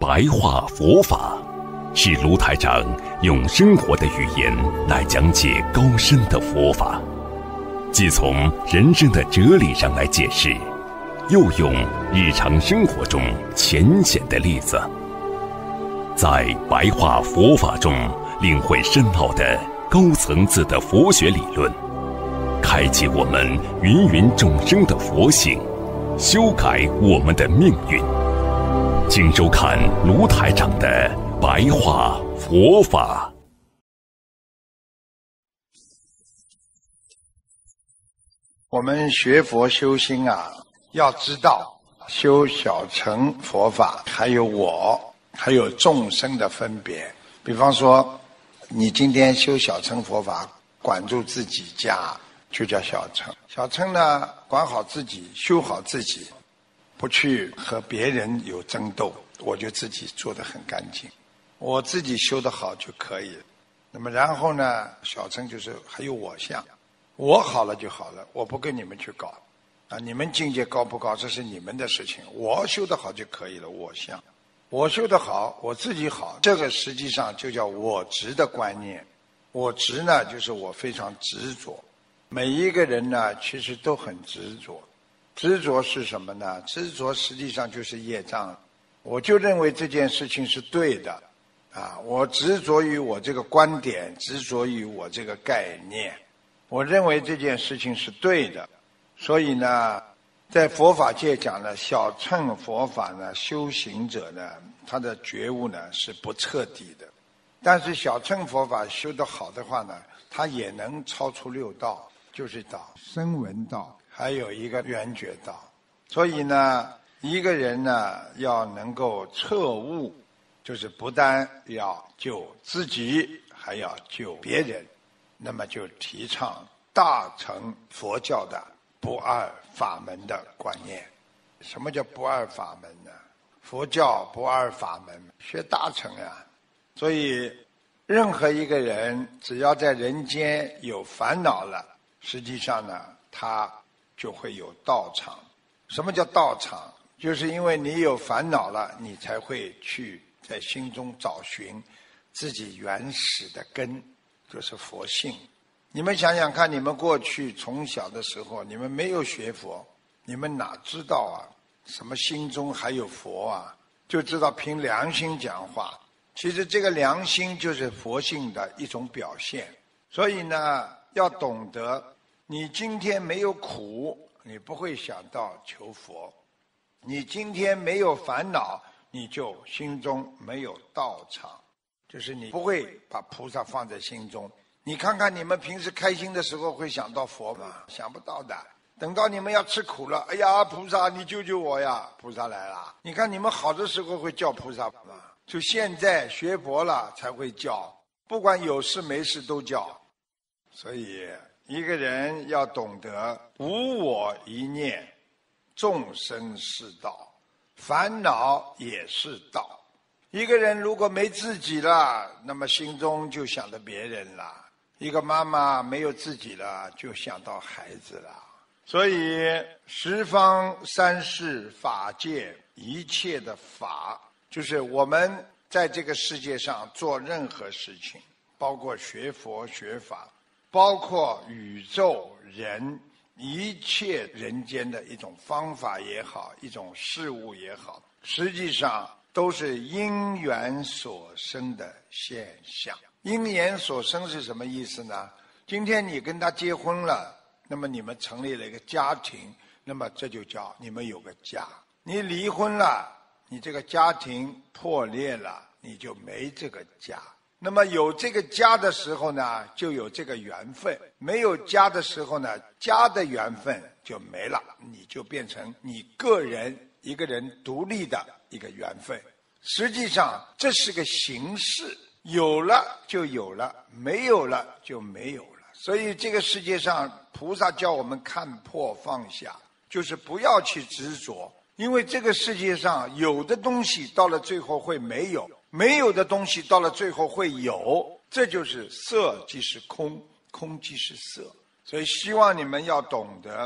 白话佛法，是卢台长用生活的语言来讲解高深的佛法，既从人生的哲理上来解释，又用日常生活中浅显的例子，在白话佛法中领会深奥的高层次的佛学理论，开启我们芸芸众生的佛性，修改我们的命运。请收看卢台长的白话佛法。 我们学佛修心啊，要知道修小乘佛法还有我还有众生的分别。比方说你今天修小乘佛法，管住自己家就叫小乘。小乘呢，管好自己，修好自己，不去和别人有争斗，我就自己做得很干净，我自己修得好就可以了。那么然后呢，小乘就是还有我相，我好了就好了，我不跟你们去搞啊，你们境界高不高这是你们的事情，我修得好就可以了。我相，我修得好，我自己好，这个实际上就叫我执的观念。我执呢，就是我非常执着。每一个人呢，其实都很执着。执着是什么呢？执着实际上就是业障。我就认为这件事情是对的啊，我执着于我这个观点，执着于我这个概念，我认为这件事情是对的。所以呢，在佛法界讲呢，小乘佛法呢，修行者呢，他的觉悟呢是不彻底的。但是小乘佛法修得好的话呢，他也能超出六道，就是道声闻道，还有一个缘觉道。所以呢，一个人呢要能够彻悟，就是不但要救自己，还要救别人。那么就提倡大乘佛教的不二法门的观念。什么叫不二法门呢？佛教不二法门，学大乘啊。所以任何一个人只要在人间有烦恼了，实际上呢他就会有道场。什么叫道场？就是因为你有烦恼了，你才会去在心中找寻自己原始的根，就是佛性。你们想想看，你们过去从小的时候，你们没有学佛，你们哪知道啊什么心中还有佛啊？就知道凭良心讲话。其实这个良心就是佛性的一种表现。所以呢，要懂得你今天没有苦，你不会想到求佛；你今天没有烦恼，你就心中没有道场，就是你不会把菩萨放在心中。你看看你们平时开心的时候会想到佛吗？想不到的。等到你们要吃苦了，哎呀，菩萨你救救我呀，菩萨来了。你看你们好的时候会叫菩萨吗？就现在学佛了才会叫，不管有事没事都叫。所以一个人要懂得无我一念，众生是道，烦恼也是道。一个人如果没自己了，那么心中就想着别人了。一个妈妈没有自己了，就想到孩子了。所以十方三世法界一切的法，就是我们在这个世界上做任何事情，包括学佛学法，包括宇宙人一切人间的一种方法也好，一种事物也好，实际上都是因缘所生的现象。因缘所生是什么意思呢？今天你跟他结婚了，那么你们成立了一个家庭，那么这就叫你们有个家。你离婚了，你这个家庭破裂了，你就没这个家。那么有这个家的时候呢，就有这个缘分；没有家的时候呢，家的缘分就没了，你就变成你个人一个人独立的一个缘分。实际上这是个形式，有了就有了，没有了就没有了。所以这个世界上菩萨叫我们看破放下，就是不要去执着。因为这个世界上有的东西到了最后会没有，没有的东西到了最后会有，这就是色即是空，空即是色。所以希望你们要懂得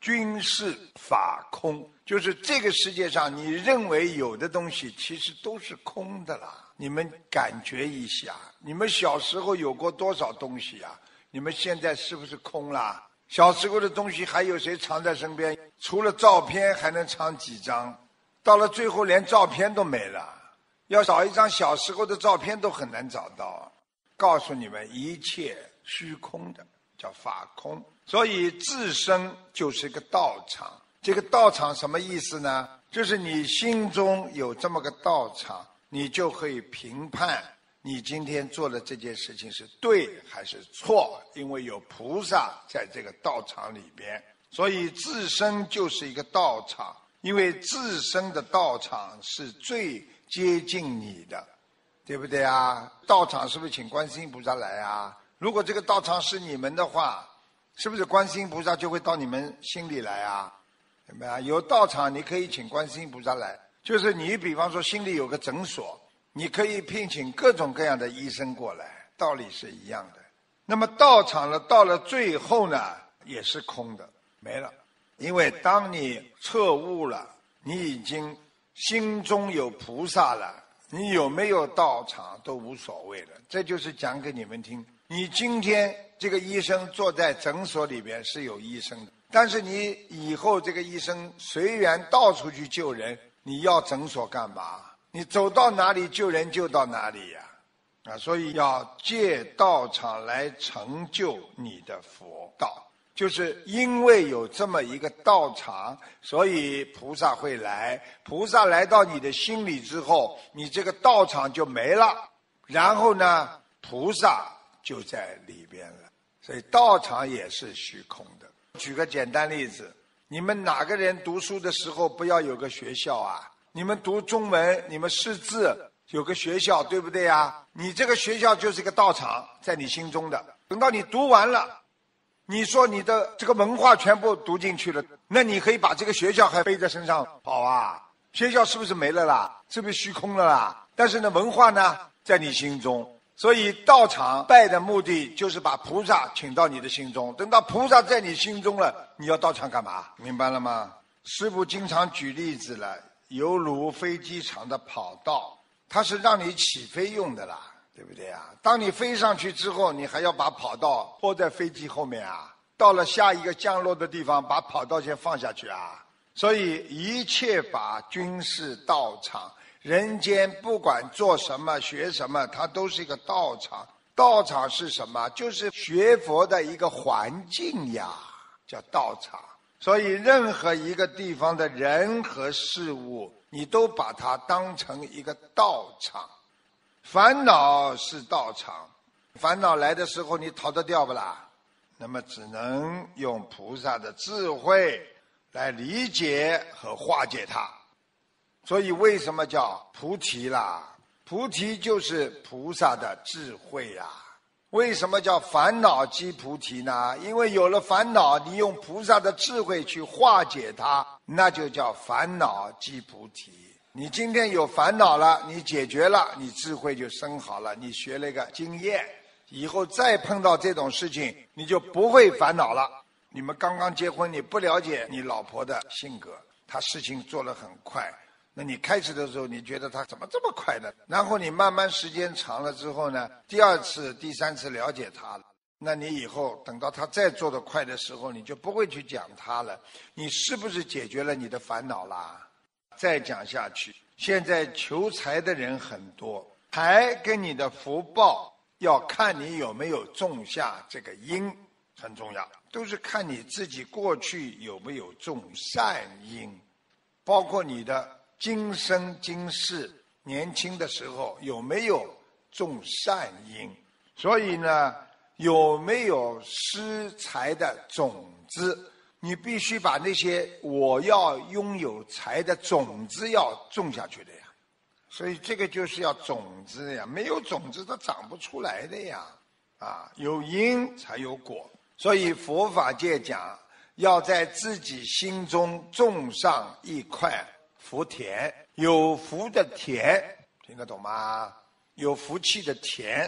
均是法空，就是这个世界上你认为有的东西其实都是空的啦。你们感觉一下，你们小时候有过多少东西啊？你们现在是不是空啦？小时候的东西还有谁藏在身边？除了照片还能藏几张？到了最后连照片都没了，要找一张小时候的照片都很难找到。告诉你们，一切虚空的叫法空，所以自身就是个道场。这个道场什么意思呢？就是你心中有这么个道场，你就可以评判你今天做的这件事情是对还是错，因为有菩萨在这个道场里边，所以自身就是一个道场，因为自身的道场是最接近你的，对不对啊？道场是不是请观世音菩萨来啊？如果这个道场是你们的话，是不是观世音菩萨就会到你们心里来啊？对吧？有道场你可以请观世音菩萨来，就是你比方说心里有个诊所，你可以聘请各种各样的医生过来，道理是一样的。那么道场了，到了最后呢，也是空的，没了。因为当你彻悟了，你已经心中有菩萨了，你有没有道场都无所谓了。这就是讲给你们听，你今天这个医生坐在诊所里边是有医生的，但是你以后这个医生随缘到处去救人，你要诊所干嘛？你走到哪里救人就到哪里呀，所以要借道场来成就你的佛道。就是因为有这么一个道场，所以菩萨会来。菩萨来到你的心里之后，你这个道场就没了，然后呢，菩萨就在里边了。所以道场也是虚空的。举个简单例子，你们哪个人读书的时候不要有个学校啊？你们读中文，你们识字有个学校，对不对啊？你这个学校就是一个道场，在你心中的。等到你读完了，你说你的这个文化全部读进去了，那你可以把这个学校还背在身上跑啊？学校是不是没了啦？是不是虚空了啦？但是呢，文化呢，在你心中。所以道场拜的目的就是把菩萨请到你的心中，等到菩萨在你心中了，你要道场干嘛？明白了吗？师父经常举例子了，犹如飞机场的跑道，它是让你起飞用的啦，对不对啊？当你飞上去之后，你还要把跑道拖在飞机后面啊，到了下一个降落的地方，把跑道先放下去啊。所以一切法均是道场，人间不管做什么学什么，它都是一个道场。道场是什么？就是学佛的一个环境呀，叫道场。所以任何一个地方的人和事物，你都把它当成一个道场。烦恼是道场，烦恼来的时候你逃得掉不啦？那么只能用菩萨的智慧来理解和化解它。所以为什么叫菩提啦？菩提就是菩萨的智慧呀。为什么叫烦恼即菩提呢？因为有了烦恼，你用菩萨的智慧去化解它，那就叫烦恼即菩提。你今天有烦恼了，你解决了，你智慧就生好了，你学了一个经验，以后再碰到这种事情，你就不会烦恼了。你们刚刚结婚，你不了解你老婆的性格，她事情做得很快，那你开始的时候你觉得她怎么这么快呢？然后你慢慢时间长了之后呢，第二次第三次了解她了，那你以后等到她再做得快的时候，你就不会去讲她了。你是不是解决了你的烦恼啦？再讲下去，现在求财的人很多，财跟你的福报要看你有没有种下这个因，很重要，都是看你自己过去有没有种善因，包括你的今生今世年轻的时候有没有种善因。所以呢，有没有施财的种子，你必须把那些我要拥有财的种子要种下去的呀。所以这个就是要种子呀，没有种子它长不出来的呀。有因才有果。所以佛法界讲，要在自己心中种上一块福田，有福的田，听得懂吗？有福气的田，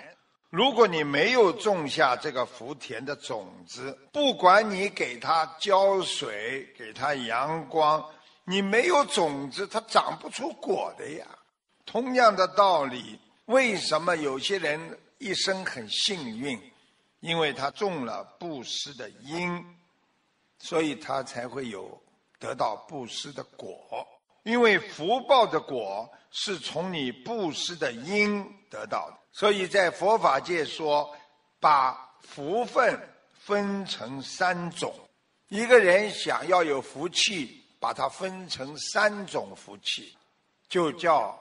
如果你没有种下这个福田的种子，不管你给它浇水，给它阳光，你没有种子，它长不出果的呀。同样的道理，为什么有些人一生很幸运？因为他种了布施的因，所以他才会有得到布施的果。因为福报的果是从你布施的因得到的，所以在佛法界说，把福分分成3种。一个人想要有福气，把它分成3种福气，就叫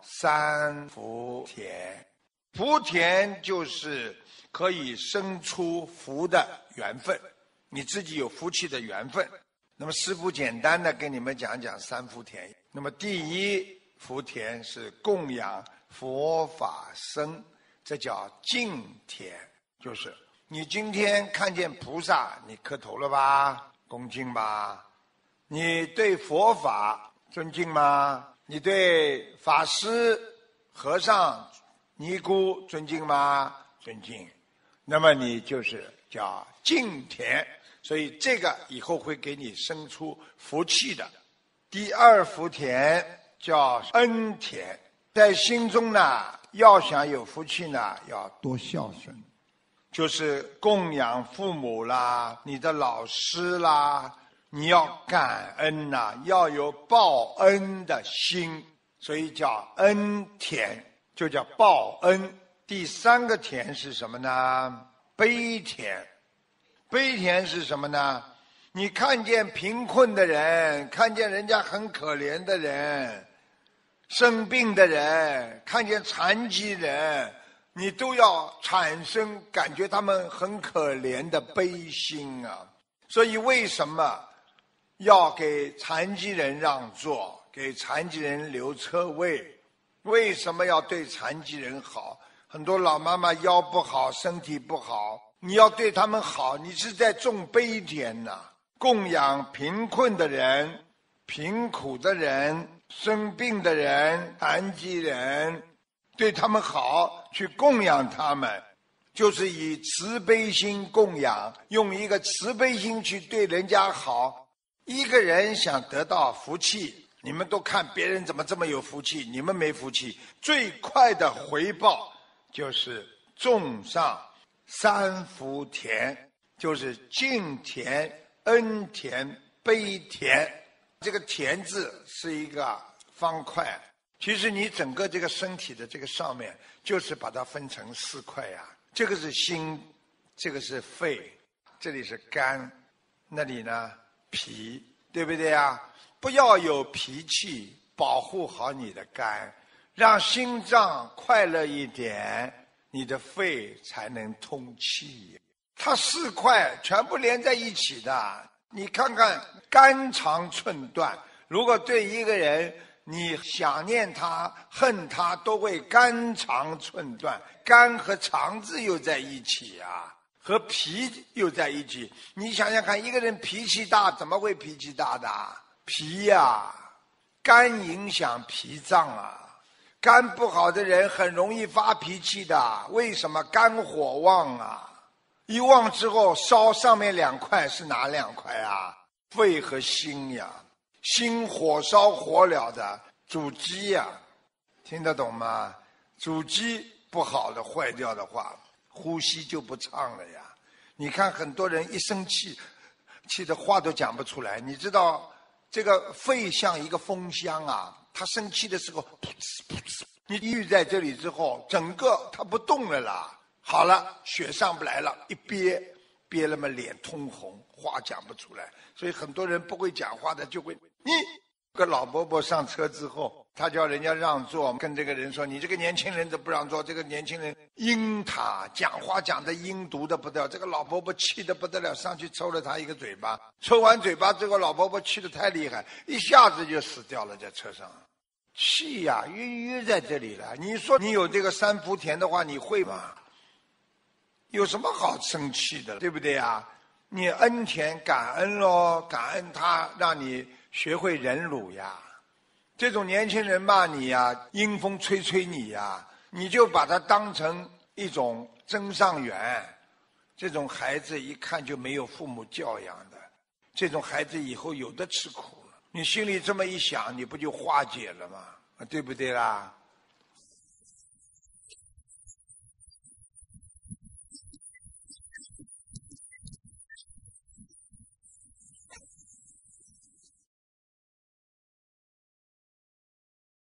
3福田。福田就是可以生出福的缘分，你自己有福气的缘分。那么师父简单的跟你们讲讲3福田。那么第1福田是供养佛法僧，这叫敬田，就是你今天看见菩萨，你磕头了吧，恭敬吧？你对佛法尊敬吗？你对法师、和尚、尼姑尊敬吗？尊敬。那么你就是叫敬田，所以这个以后会给你生出福气的。第2福田叫恩田，在心中呢，要想有福气呢，要多孝顺，就是供养父母啦，你的老师啦，你要感恩呐，要有报恩的心，所以叫恩田，就叫报恩。第3个田是什么呢？悲田。悲田是什么呢？你看见贫困的人，看见人家很可怜的人，生病的人，看见残疾人，你都要产生感觉他们很可怜的悲心啊。所以为什么要给残疾人让座，给残疾人留车位？为什么要对残疾人好？很多老妈妈腰不好，身体不好，你要对他们好，你是在种悲田呐。供养贫困的人、贫苦的人、生病的人、残疾人，对他们好，去供养他们，就是以慈悲心供养，用一个慈悲心去对人家好。一个人想得到福气，你们都看别人怎么这么有福气，你们没福气，最快的回报就是种上3福田，就是敬田、恩田、悲田。这个田字是一个方块，其实你整个这个身体的这个上面就是把它分成4块呀。这个是心，这个是肺，这里是肝，那里呢脾，对不对呀？不要有脾气，保护好你的肝，让心脏快乐一点，你的肺才能通气。它4块全部连在一起的，你看看肝肠寸断。如果对一个人你想念他、恨他，都会肝肠寸断。肝和肠子又在一起啊，和脾又在一起。你想想看，一个人脾气大，怎么会脾气大的？脾呀，肝影响脾脏啊。肝不好的人很容易发脾气的，为什么？肝火旺啊。一旺之后烧上面2块是哪2块啊？肺和心呀。心火烧火燎的，主肌呀，听得懂吗？主肌不好的坏掉的话，呼吸就不畅了呀。你看很多人一生气，气的话都讲不出来。你知道这个肺像一个风箱啊，他生气的时候噗呲噗呲，你郁在这里之后，整个他不动了啦。好了，血上不来了，一憋了嘛，脸通红，话讲不出来。所以很多人不会讲话的就会，你个老伯伯上车之后，他叫人家让座，跟这个人说，你这个年轻人怎么不让座？这个年轻人阴他，讲话讲的阴毒的不得了。这个老伯伯气得不得了，上去抽了他一个嘴巴。抽完嘴巴之后，老伯伯气得太厉害，一下子就死掉了在车上。气呀，淤在这里了。你说你有这个3福田的话，你会吗？有什么好生气的，对不对啊？你恩田感恩咯，感恩他让你学会忍辱呀。这种年轻人骂你呀，阴风吹吹你呀，你就把他当成一种增上缘。这种孩子一看就没有父母教养的，这种孩子以后有的吃苦了。你心里这么一想，你不就化解了吗？对不对啦？